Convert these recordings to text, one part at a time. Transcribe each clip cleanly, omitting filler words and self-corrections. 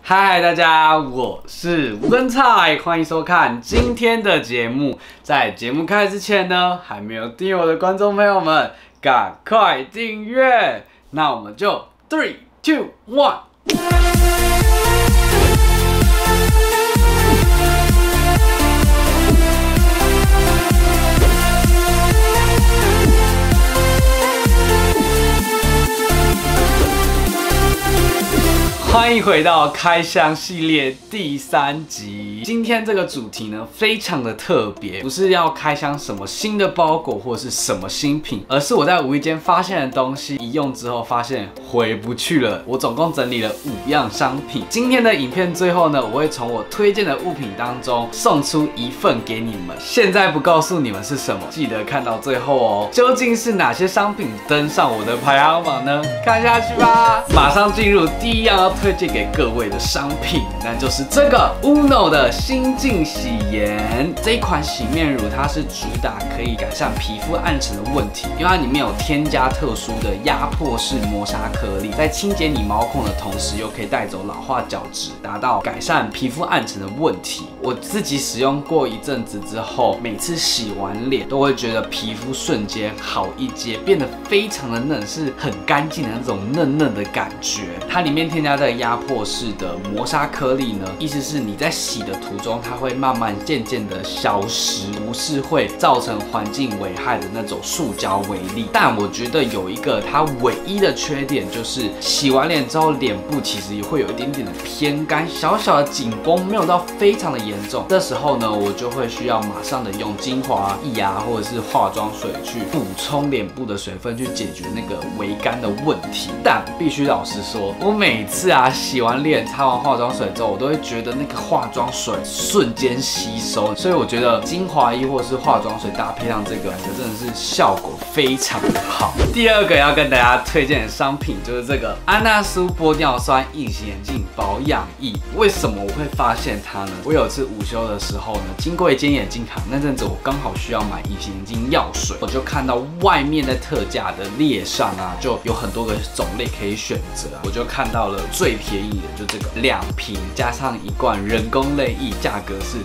嗨，大家，我是吴根菜，欢迎收看今天的节目。在节目开始之前呢，还没有订阅我的观众朋友们，赶快订阅。那我们就3、2、1。欢迎回到开箱系列第3集。今天这个主题呢，非常的特别，不是要开箱什么新的包裹或是什么新品，而是我在无意间发现的东西，一用之后发现回不去了。我总共整理了5样商品。今天的影片最后呢，我会从我推荐的物品当中送出1份给你们。现在不告诉你们是什么，记得看到最后哦。究竟是哪些商品登上我的排行榜呢？看下去吧。马上进入第1样要推荐给各位的商品，那就是这个 Uno 的新净洗颜。这一款洗面乳，它是主打可以改善皮肤暗沉的问题，因为它里面有添加特殊的压迫式磨砂颗粒，在清洁你毛孔的同时，又可以带走老化角质，达到改善皮肤暗沉的问题。我自己使用过一阵子之后，每次洗完脸都会觉得皮肤瞬间好一截，变得非常的嫩，是很干净的那种嫩嫩的感觉。它里面添加的压迫式的磨砂颗粒呢，意思是你在洗的途中，它会慢慢渐渐的消失，不是会造成环境危害的那种塑胶微粒。但我觉得有一个它唯一的缺点，就是洗完脸之后，脸部其实也会有一点点的偏干，小小的紧绷，没有到非常的严重。这时候呢，我就会需要马上的用精华液啊，或者是化妆水去补充脸部的水分，去解决那个微干的问题。但必须老实说，我每次洗完脸、擦完化妆水之后，我都会觉得那个化妆水瞬间吸收，所以我觉得精华液或是化妆水搭配上这个，感觉真的是效果非常的好。第2个要跟大家推荐的商品就是这个安娜苏玻尿酸隐形眼镜保养液。为什么我会发现它呢？我有次午休的时候呢，经过一间眼镜行，那阵子我刚好需要买隐形眼镜药水，我就看到外面在特价的列上啊，就有很多个种类可以选择，我就看到了最便宜的，就这个2瓶加上1罐人工泪液，价格是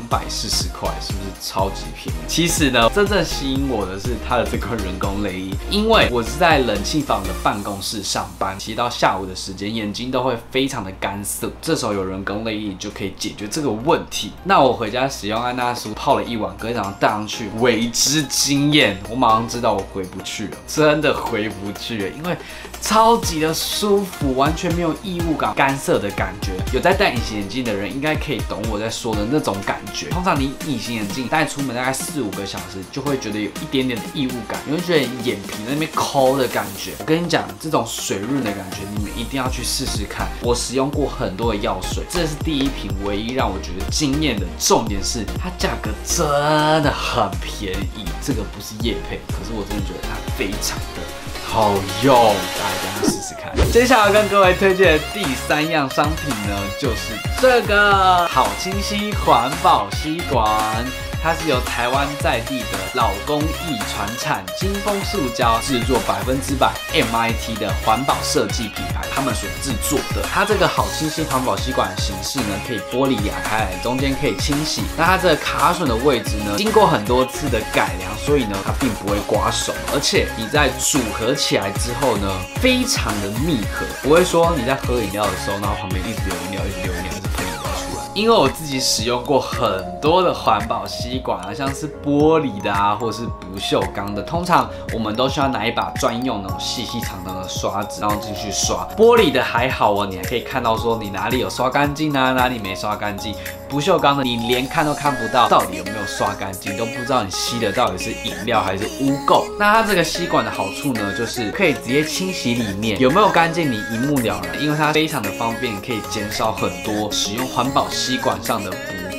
240块，是不是超级便宜？其实呢，真正吸引我的是它的这罐人工泪液，因为我是在冷气房的办公室上班，其实到下午的时间眼睛都会非常的干涩，这时候有人工泪液就可以解决这个问题。那我回家使用安娜苏泡了1晚，隔天早上戴上去，为之惊艳，我马上知道我回不去了，真的回不去了，因为超级的舒服，完全没有异物感、干涩的感觉。有在戴隐形眼镜的人应该可以懂我在说的那种感觉。通常你隐形眼镜戴出门大概4、5个小时，就会觉得有一点点的异物感，你会觉得眼皮在那边抠的感觉。我跟你讲，这种水润的感觉，你们一定要去试试看。我使用过很多的药水，这是第1瓶唯一让我觉得惊艳的。重点是它价格真的很便宜，这个不是业配，可是我真的觉得它非常的好用，大家试试看。接下来要跟各位推荐的第3样商品呢，就是这个好清新环保吸管。它是由台湾在地的老工艺传产金丰塑胶制作100% MIT 的环保设计品牌，他们所制作的。它这个好清新环保吸管的形式呢，可以玻璃压开来，中间可以清洗。那它这个卡榫的位置呢，经过很多次的改良，所以呢，它并不会刮手，而且你在组合起来之后呢，非常的密合，不会说你在喝饮料的时候，然后旁边一直流饮料，一直流饮料，一直喷饮料出来。因为我自己使用过很多的环保吸管啊，像是玻璃的啊，或者是不锈钢的，通常我们都需要拿一把专用那种细细长长的刷子，然后进去刷。玻璃的还好哦，你还可以看到说你哪里有刷干净啊，哪里没刷干净。不锈钢的你连看都看不到到底有没有刷干净，都不知道你吸的到底是饮料还是污垢。那它这个吸管的好处呢，就是可以直接清洗里面有没有干净，你一目了然，因为它非常的方便，可以减少很多使用环保吸管上的不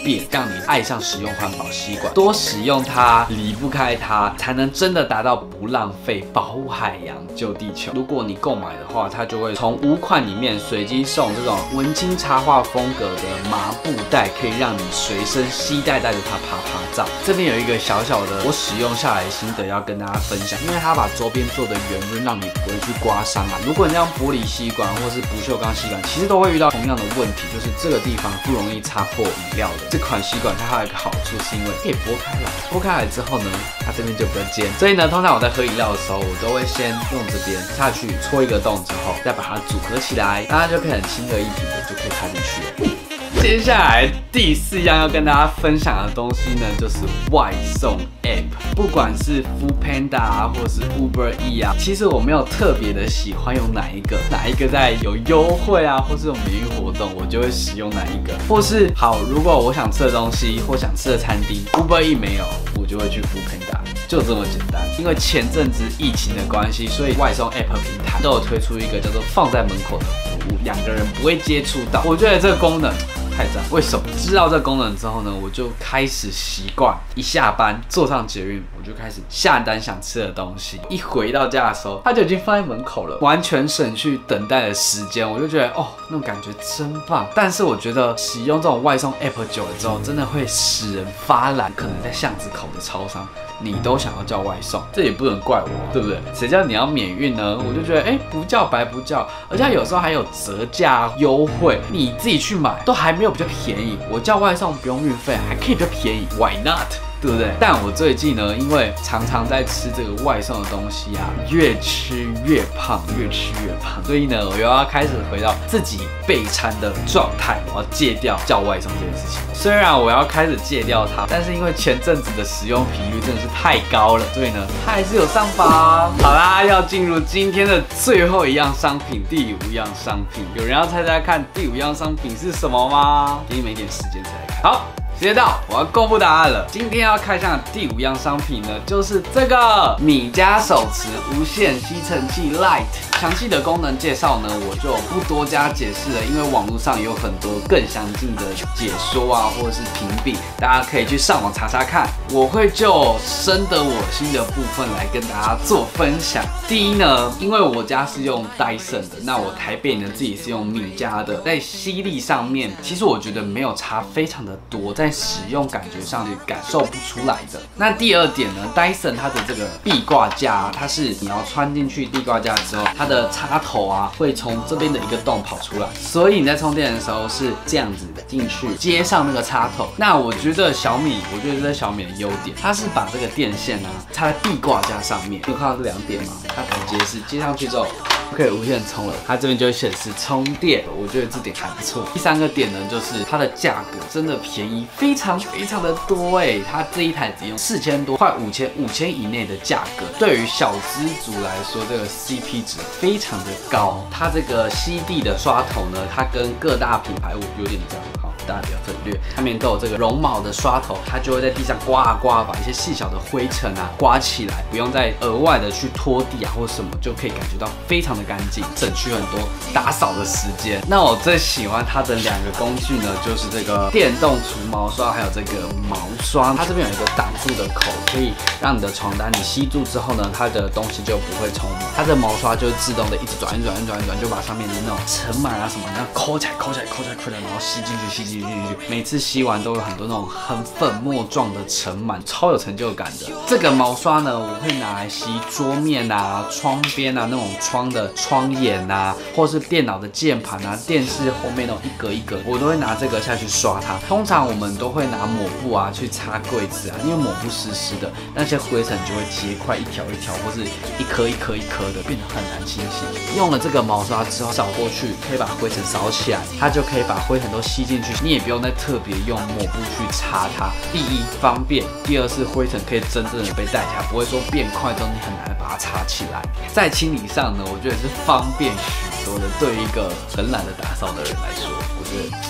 变，让你爱上使用环保吸管，多使用它，离不开它，才能真的达到不浪费、保护海洋、救地球。如果你购买的话，它就会从5款里面随机送这种文青插画风格的麻布袋，可以让你随身携带，带着它拍拍照。这边有一个小小的我使用下来的心得要跟大家分享，因为它把周边做的圆润，让你不会去刮伤啊。如果你用玻璃吸管或是不锈钢吸管，其实都会遇到同样的问题，就是这个地方不容易擦破饮料的。这款吸管它还有一个好处，是因为可以拨开来，拨开来之后呢，它这边就比较尖，所以呢，通常我在喝饮料的时候，我都会先用这边下去戳一个洞之后，再把它组合起来，那它就可以很轻而易举的就可以插进去了。接下来第4样要跟大家分享的东西呢，就是外送 App， 不管是 Foodpanda 啊，或是 Uber Eats 啊，其实我没有特别的喜欢用哪一个在有优惠啊，或是有免运活动，我就会使用哪一个。或是好，如果我想吃的东西或想吃的餐厅 Uber Eats 没有，我就会去 Foodpanda， 就这么简单。因为前阵子疫情的关系，所以外送 App 平台都有推出一个叫做放在门口的服务，2个人不会接触到。我觉得这个功能太赞！为什么？知道这功能之后呢，我就开始习惯，一下班坐上捷运，我就开始下单想吃的东西。一回到家的时候，它就已经放在门口了，完全省去等待的时间。我就觉得哦，那种感觉真棒。但是我觉得使用这种外送 App 久了之后，真的会使人发懒。可能在巷子口的超商，你都想要叫外送，这也不能怪我，对不对？谁叫你要免运呢？我就觉得不叫白不叫，而且有时候还有折价优惠，你自己去买都还没有比较便宜。我叫外送不用运费，还可以比较便宜 ，Why not？对不对？但我最近呢，因为常常在吃这个外送的东西啊，越吃越胖，所以呢，我又要开始回到自己备餐的状态，我要戒掉叫外送这件事情。虽然我要开始戒掉它，但是因为前阵子的使用频率真的是太高了，所以呢，它还是有上榜。好啦，要进入今天的最后一样商品，第5样商品，有人要猜猜看第5样商品是什么吗？给你们一点时间猜猜看。好。时间到，我要公布答案了。今天要开箱的第5样商品呢，就是这个米家手持无线吸尘器 Lite。详细的功能介绍呢，我就不多加解释了，因为网络上有很多更详尽的解说啊，或者是评比，大家可以去上网查查看。我会就深得我心的部分来跟大家做分享。第一呢，因为我家是用 Dyson 的，那我台北呢自己是用米家的，在吸力上面，其实我觉得没有差非常的多，在使用感觉上是感受不出来的。那第2点呢 ，Dyson 它的这个壁挂架，它是你要穿进去壁挂架之后，它的插头啊会从这边的一个洞跑出来，所以你在充电的时候是这样子进去接上那个插头。那我觉得这是小米的优点，它是把这个电线啊插在壁挂架上面，你有看到这2点吗？它很结实，接上去之后可以无线充了，它这边就会显示充电，我觉得这点还不错。第3个点呢，就是它的价格真的便宜，非常的多它这一台只用4000多，快5000以内的价格，对于小资族来说，这个 CP 值非常的高。它这个吸地的刷头呢，它跟各大品牌有点这样。大家不要忽略，下面都有这个绒毛的刷头，它就会在地上刮啊刮，把一些细小的灰尘啊刮起来，不用再额外的去拖地啊或什么，就可以感觉到非常的干净，省去很多打扫的时间。那我最喜欢它的2个工具呢，就是这个电动除毛刷，还有这个毛刷。它这边有一个挡住的口，可以让你的床单你吸住之后呢，它的东西就不会冲毛。它的毛刷就是自动的一直转，就把上面的那种尘螨啊什么，那抠起来，然后吸进去。每次吸完都有很多那种很粉末状的尘螨，超有成就感的。这个毛刷呢，我会拿来吸桌面啊、窗边啊那种窗的窗沿啊，或是电脑的键盘啊、电视后面那种一格一格，我都会拿这个下去刷它。通常我们都会拿抹布啊去擦柜子啊，因为抹布湿的，那些灰尘就会结块一条一条，或是一颗一颗的，变得很难清洗。用了这个毛刷之后扫过去，可以把灰尘扫起来，它就可以把灰尘都吸进去。你也不用再特别用抹布去擦它。第一方便，第2是灰尘可以真正的被带起来，不会说变块之后你很难把它擦起来。在清理上呢，我觉得是方便许多的。对于一个很懒得打扫的人来说，我觉得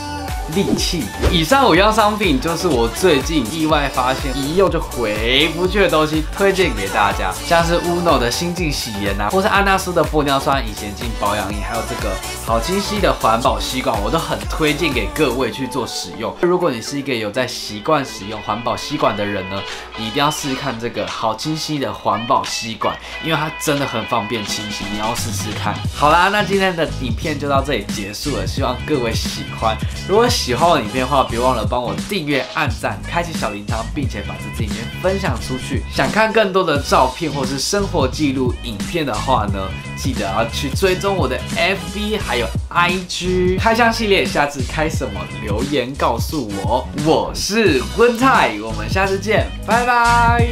利器。以上5样商品就是我最近意外发现一用就回不去的东西，推荐给大家，像是 Uno 的新净洗颜啊，或是安娜苏的玻尿酸隐形镜保养液，还有这个好清晰的环保吸管，我都很推荐给各位去做使用。如果你是一个有在习惯使用环保吸管的人呢，你一定要试试看这个好清晰的环保吸管，因为它真的很方便清洗，你要试试看。好啦，那今天的影片就到这里结束了，希望各位喜欢。如果喜欢我的影片的话，别忘了帮我订阅、按赞、开启小铃铛，并且把这支影片分享出去。想看更多的照片或是生活记录影片的话呢，记得要去追踪我的 FB 还有 IG 开箱系列，下次开什么留言告诉我。我是温泰，我们下次见，拜拜。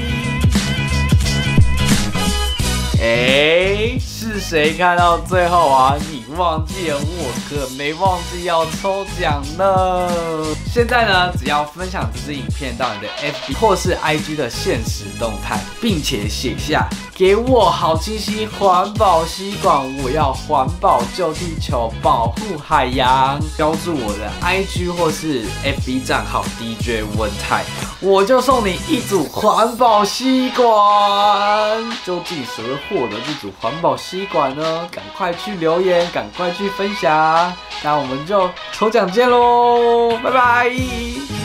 是谁看到最后啊？你忘记了，我可没忘记要抽奖呢。现在呢，只要分享这支影片到你的 FB 或是 IG 的限时动态，并且写下给我好清晰环保吸管，我要环保救地球，保护海洋，标注我的 IG 或是 FB 账号 DJ 温泰，我就送你一组环保吸管。究竟谁会获得这组环保吸管呢？赶快去留言，赶快去分享，那我们就抽奖见喽，拜拜。